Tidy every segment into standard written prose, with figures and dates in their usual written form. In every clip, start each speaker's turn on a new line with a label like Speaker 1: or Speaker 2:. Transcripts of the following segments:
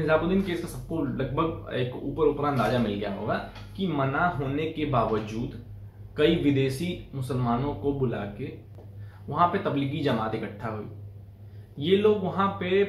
Speaker 1: Nizamuddin case का सबको लगभग एक ऊपर अंदाजा मिल गया होगा कि मना होने के बावजूद कई विदेशी मुसलमानों को बुला के वहां पे तबलीगी जमात इकट्ठा हुई। ये लोग वहां पे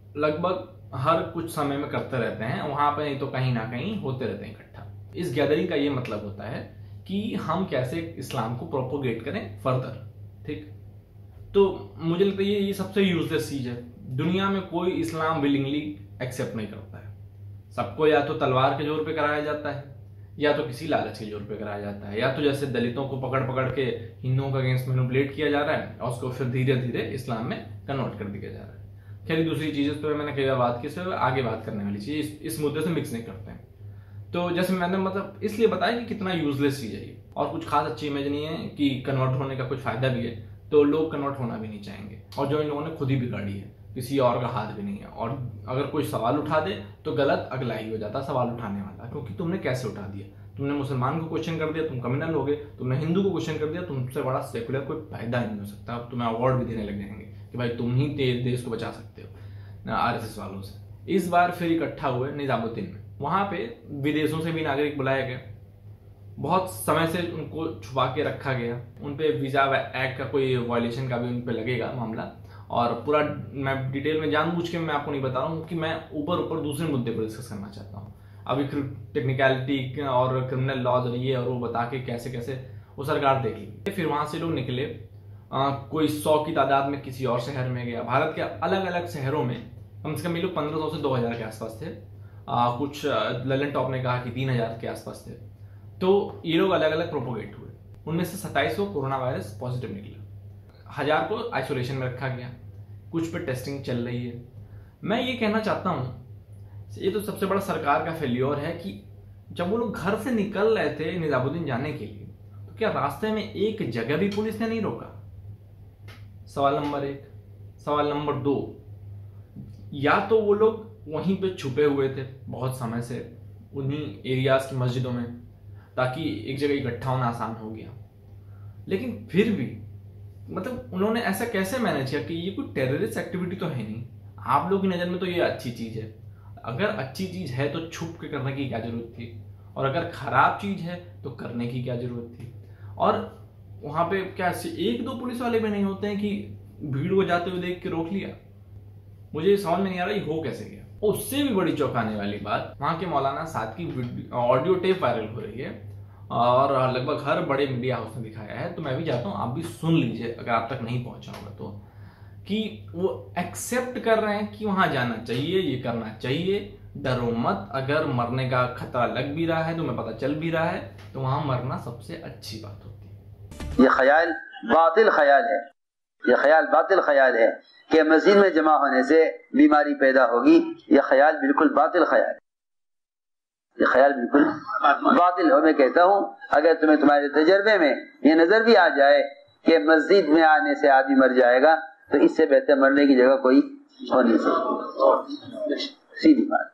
Speaker 1: लगभग हर कुछ समय में करते रहते हैं, वहां पे नहीं तो कहीं ना कहीं होते रहते हैं इकट्ठा। इस गैदरिंग का ये मतलब होता है कि हम कैसे इस्लाम को प्रोपोगेट करें फर्दर। ठीक, तो मुझे लगता है ये सबसे यूजलेस चीज है। दुनिया में कोई इस्लाम विलिंगली एक्सेप्ट नहीं करता है। सबको या तो तलवार के जोर पे कराया जाता है, या तो किसी लालच के जोर पे कराया जाता है, या तो जैसे दलितों को पकड़ पकड़ के हिंदुओं का अगेंस्ट मैनिपुलेट किया जा रहा है और उसको फिर धीरे धीरे इस्लाम में कन्वर्ट कर दिया जा रहा है। खैर दूसरी चीज पे मैंने कई बार बात की, सिर्फ आगे बात करने वाली चीज इस मुद्दे से मिक्स नहीं करते हैं। तो जैसे मैंने मतलब इसलिए बताया कि कितना यूजलेस चीज है ये, और कुछ खास अच्छी इमेज नहीं है कि कन्वर्ट होने का कुछ फायदा भी है, तो लोग कन्वर्ट होना भी नहीं चाहेंगे। और जो इन लोगों ने खुद ही बिगाड़ी है, किसी और का हाथ भी नहीं है। और अगर कोई सवाल उठा दे तो गलत अगला ही हो जाता सवाल उठाने वाला, क्योंकि तुमने कैसे उठा दिया, तुमने मुसलमान को क्वेश्चन कर दिया तुम क्रिमिनल हो गए, तुमने हिंदू को क्वेश्चन कर दिया तुमसे बड़ा सेकुलर कोई फायदा नहीं हो सकता। अब तुम्हें अवार्ड भी देने लग जाएंगे कि भाई तुम ही देश को बचा सकते हो आरएसएस वालों से। इस बार फिर इकट्ठा हुए निजामुद्दीन में, वहां पे विदेशों से भी नागरिक बुलाया गया। बहुत समय से उनको छुपा के रखा गया, उनपे वीजा एक्ट का कोई वायलेशन का भी उनपे लगेगा मामला। और पूरा मैं डिटेल में जानबूझ के मैं आपको नहीं बता रहा हूँ कि मैं ऊपर दूसरे मुद्दे पर डिस्कस करना चाहता हूँ। अभी टेक्निकलिटी और क्रिमिनल लॉज और ये और वो बता के कैसे कैसे वो सरकार देख ली। फिर वहां से लोग निकले, कोई 100 की तादाद में किसी और शहर में गया। भारत के अलग अलग शहरों में कम से कम ये लोग 1500 से 2000 के आसपास थे। कुछ ललन टॉप ने कहा कि 3000 के आसपास थे। तो ये लोग अलग अलग प्रोपोगेट हुए। उनमें से 27 को कोरोना वायरस पॉजिटिव निकला, 1000 को आइसोलेशन में रखा गया, कुछ पे टेस्टिंग चल रही है। मैं ये कहना चाहता हूं, ये तो सबसे बड़ा सरकार का फेल्योर है कि जब वो लोग घर से निकल रहे थे निजामुद्दीन जाने के लिए, तो क्या रास्ते में एक जगह भी पुलिस ने नहीं रोका? सवाल नंबर 1। सवाल नंबर 2, या तो वो लोग वहीं पे छुपे हुए थे बहुत समय से उन्हीं एरियाज की मस्जिदों में, ताकि एक जगह इकट्ठा होना आसान हो गया। लेकिन फिर भी मतलब उन्होंने ऐसा कैसे मैनेज किया कि ये कोई टेररिस्ट एक्टिविटी तो है नहीं, आप लोगों की नजर में तो ये अच्छी चीज है। अगर अच्छी चीज है तो छुप के करने की क्या जरूरत थी, और अगर खराब चीज है तो करने की क्या जरूरत थी? और वहां पे क्या 1-2 पुलिस वाले भी नहीं होते हैं कि भीड़ को जाते हुए देख के रोक लिया? मुझे समझ में नहीं आ रहा ये हो कैसे गया। उससे भी बड़ी चौंकाने वाली बात, वहां के मौलाना साद की ऑडियो टेप वायरल हो रही है और लगभग हर बड़े मीडिया हाउस ने दिखाया है। तो मैं भी चाहता हूं आप भी सुन लीजिए अगर आप तक नहीं पहुंचा होगा तो, कि वो एक्सेप्ट कर रहे हैं कि वहां जाना चाहिए, ये करना चाहिए, डरो मत, अगर मरने का खतरा लग भी रहा है, तुम्हें पता चल भी रहा है, तो वहां मरना सबसे अच्छी बात होती है।
Speaker 2: ये ख्याल बातिल ख्याल है, ये ख्याल बातिल ख्याल है कि मस्जिद में जमा होने से बीमारी पैदा होगी। ये ख्याल बिल्कुल बातिल ख्याल है, ये ख्याल बिल्कुल बातिल हो। मैं कहता हूँ अगर तुम्हें तुम्हारे तजर्बे में ये नजर भी आ जाए कि मस्जिद में आने से आदमी मर जाएगा, तो इससे बेहतर मरने की जगह कोई हो नहीं सकती। सीधी बात।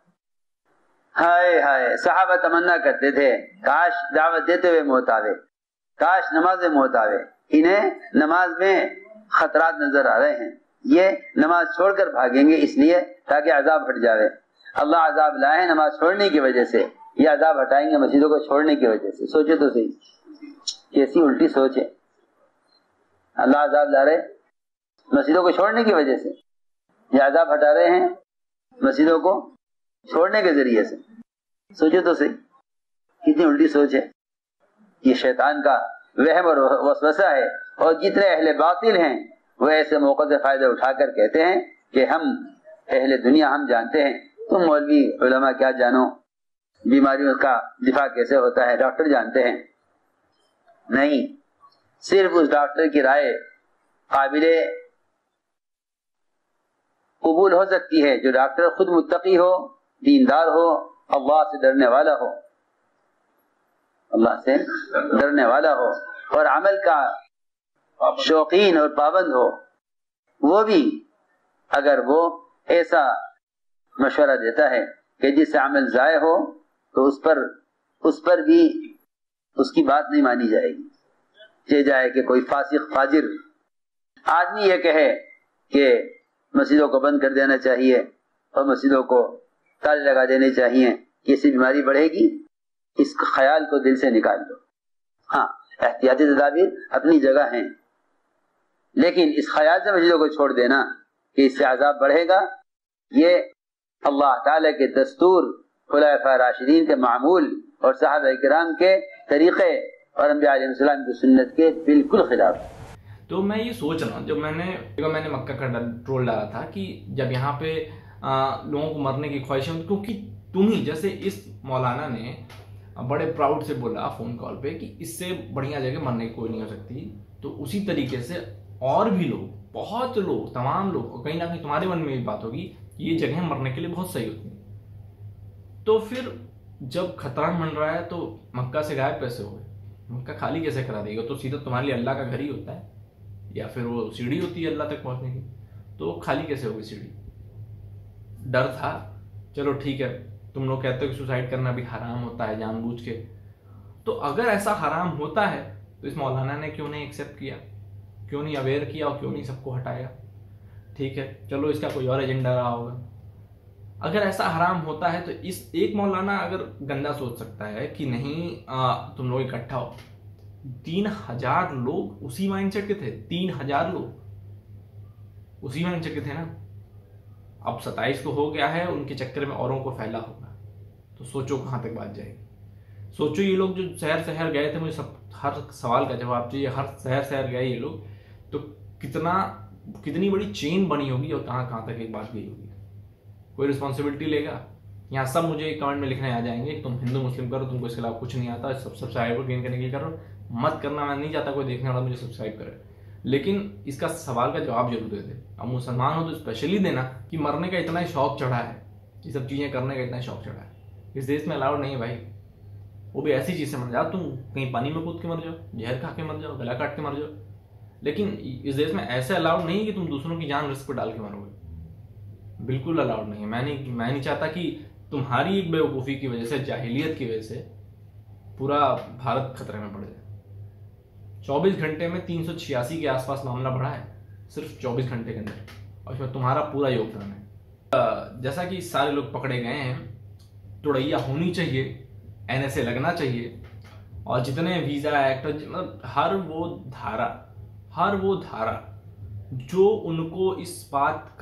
Speaker 2: हाय हाय, सहाबा तमन्ना करते थे काश दावत देते हुए मौत आवे, काश नमाज में मौत आवे। इन्हें नमाज में खतरात नजर आ रहे हैं, ये नमाज छोड़कर भागेंगे इसलिए ताकि अजाब हट जाए। अल्लाह अजाब लाए नमाज छोड़ने की वजह से, ये अजाब हटाएंगे मस्जिदों को छोड़ने की वजह से। सोचो तो सही, कैसी उल्टी सोच है। अल्लाह अजाब ला रहे मस्जिदों को छोड़ने की वजह से, ये अजाब हटा रहे हैं मस्जिदों को छोड़ने के जरिए से। सोचो तो सही, कितनी उल्टी सोच है। ये शैतान का वहम और वसवसा है। और जितने अहले बातिल हैं वो ऐसे मौके से फायदा उठाकर कहते हैं कि हम अहले दुनिया हम जानते हैं, तुम मौलवी उलमा क्या जानो, बीमारियों का दिफा कैसे होता है, डॉक्टर जानते हैं। नहीं, सिर्फ उस डॉक्टर की राय काबिले कबूल हो सकती है जो डॉक्टर खुद मुत्तकी हो, दीनदार हो, अल्लाह से डरने वाला हो, अल्लाह से डरने वाला हो और अमल का शौकीन और पाबंद हो। वो भी अगर वो ऐसा मशवरा देता है कि जिससे अमल जाए हो, तो उस पर भी उसकी बात नहीं मानी जाएगी। ये जाए कि कोई फासिक फाजिर आदमी ये कहे कि मस्जिदों को बंद कर देना चाहिए और मस्जिदों को ताले लगा देने चाहिए कि इससे बीमारी बढ़ेगी, इस ख्याल को दिल से निकाल दो। हाँ, एहतियाती तदाबीर अपनी जगह हैं, लेकिन इस ख्याल से मस्जिदों को छोड़ देना कि इससे अजाब बढ़ेगा, ये अल्लाह ताला के दस्तूर, खुलाफा राशिदीन के मामूल और सहाबा किराम के तरीक़े और अंबिया अलैहिस्सलाम की सुन्नत के बिल्कुल खिलाफ।
Speaker 1: तो मैं ये सोच रहा हूँ, जब मैंने मक्का का ट्रोल डाला था कि जब यहाँ पे लोगों को मरने की ख्वाहिश है, क्योंकि तुम ही जैसे इस मौलाना ने बड़े प्राउड से बोला फोन कॉल पे कि इससे बढ़िया जगह मरने की कोई नहीं हो सकती, तो उसी तरीके से और भी लोग, बहुत लोग, तमाम लोग, और कहीं ना कहीं तुम्हारे मन में भी बात होगी कि ये जगह मरने के लिए बहुत सही होती है। तो फिर जब खतरा मंड रहा है तो मक्का से गायब कैसे हो गए? मक्का खाली कैसे करा देगा? तो सीधा तुम्हारे लिए अल्लाह का घर ही होता है, या फिर वो सीढ़ी होती है अल्लाह तक पहुंचने की, तो खाली कैसे होगी सीढ़ी? डर था, चलो ठीक है, तुम लोग कहते हो कि सुसाइड करना भी हराम होता है जानबूझ के, तो अगर ऐसा हराम होता है तो इस मौलाना ने क्यों नहीं एक्सेप्ट किया, क्यों नहीं अवेयर किया और क्यों नहीं सबको हटाया? ठीक है, चलो इसका कोई और एजेंडा रहा होगा। अगर ऐसा हराम होता है तो इस एक मौलाना अगर गंदा सोच सकता है कि नहीं तुम लोग इकट्ठा हो, 3000 लोग उसी माइंडसेट के थे, 3000 लोग उसी माइंडसेट के थे ना। अब 27 को हो गया है, उनके चक्कर में औरों को फैला होगा, तो सोचो कहां तक बात जाएगी। सोचो ये लोग जो शहर शहर गए थे, मुझे सब हर सवाल का जवाब चाहिए, हर शहर शहर गए ये लोग, तो कितनी बड़ी चेन बनी होगी और कहां कहां तक एक बात गई होगी। कोई रिस्पॉन्सिबिलिटी लेगा? यहाँ सब मुझे कमेंट में लिखने आ जाएंगे तुम हिंदू मुस्लिम करो, तुमको इसके अलावा कुछ नहीं आता, सब सब्सक्राइबर गेन करने के लिए करो। मत करना, मैं नहीं चाहता कोई देखने वाला मुझे सब्सक्राइब करे, लेकिन इसका सवाल का जवाब जरूर दे दे। अब मुसलमान हो तो स्पेशली देना कि मरने का इतना ही शौक चढ़ा है, ये सब चीजें करने का इतना शौक चढ़ा है, इस देश में अलाउड नहीं है भाई। वो भी ऐसी चीज से मर जाओ, तुम कहीं पानी में कूद के मर जाओ, जहर खा के मर जाओ, गला काट के मर जाओ, लेकिन इस देश में ऐसे अलाउड नहीं है कि तुम दूसरों की जान रिस्क पर डाल के मरोगे, बिल्कुल अलाउड नहीं है। मैं नहीं चाहता कि तुम्हारी एक बेवकूफ़ी की वजह से, जाहिलियत की वजह से पूरा भारत खतरे में पड़ जाए। 24 घंटे में 386 के आसपास मामला बढ़ा है, सिर्फ 24 घंटे के अंदर, और इसमें तुम्हारा पूरा योगदान है। जैसा कि सारे लोग पकड़े गए हैं, तुड़ैया होनी चाहिए, NSA लगना चाहिए, और जितने वीजा एक्ट, मतलब हर वो धारा जो उनको इस बात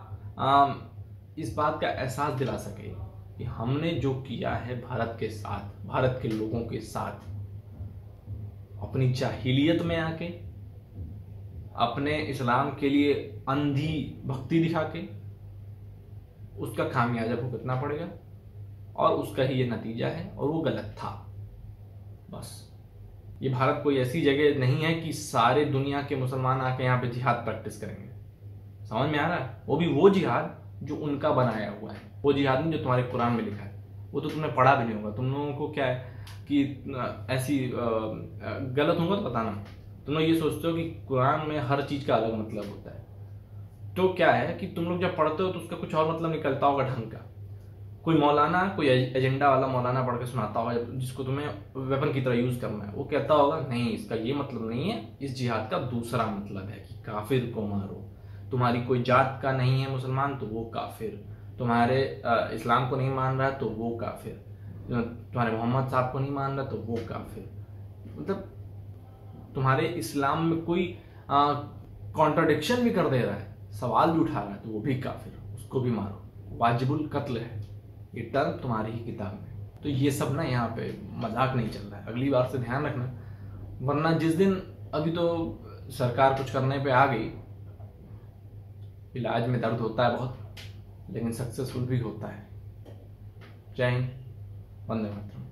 Speaker 1: का एहसास दिला सके कि हमने जो किया है भारत के साथ, भारत के लोगों के साथ, अपनी जाहिलियत में आके, अपने इस्लाम के लिए अंधी भक्ति दिखा के, उसका खामियाजा भुगतना पड़ेगा, और उसका ही ये नतीजा है, और वो गलत था। बस ये भारत कोई ऐसी जगह नहीं है कि सारे दुनिया के मुसलमान आके यहाँ पे जिहाद प्रैक्टिस करेंगे। समझ में आ रहा है? वो भी वो जिहाद जो उनका बनाया हुआ है, वो जिहाद नहीं जो तुम्हारे कुरान में लिखा है, वो तो तुमने पढ़ा भी नहीं होगा। तुम लोगों को क्या है कि ऐसी गलत होगा तो बताना, तुम लोग ये सोचते हो कि कुरान में हर चीज का अलग मतलब होता है, तो क्या है कि तुम लोग जब पढ़ते हो तो उसका कुछ और मतलब निकलता होगा ढंग का। कोई मौलाना, कोई एजेंडा वाला मौलाना पढ़ के सुनाता होगा जिसको तुम्हें वेपन की तरह यूज करना है, वो कहता होगा नहीं इसका ये मतलब नहीं है, इस जिहाद का दूसरा मतलब है कि काफिर को मारो, तुम्हारी कोई जात का नहीं है मुसलमान तो वो काफिर, तुम्हारे इस्लाम को नहीं मान रहा तो वो काफिर, तुम्हारे मोहम्मद साहब को नहीं मान रहा तो वो काफिर, मतलब तुम्हारे इस्लाम में कोई कॉन्ट्राडिक्शन भी कर दे रहा है, सवाल भी उठा रहा है तो वो भी काफिर, उसको भी मारो, वाजिबुल कत्ल है ये टर्म तुम्हारी ही किताब में। तो ये सब ना यहाँ पे मजाक नहीं चल रहा है, अगली बार से ध्यान रखना, वरना जिस दिन, अभी तो सरकार कुछ करने पे आ गई, इलाज में दर्द होता है बहुत, लेकिन सक्सेसफुल भी होता है। जय हिंद, वंदे मातरम।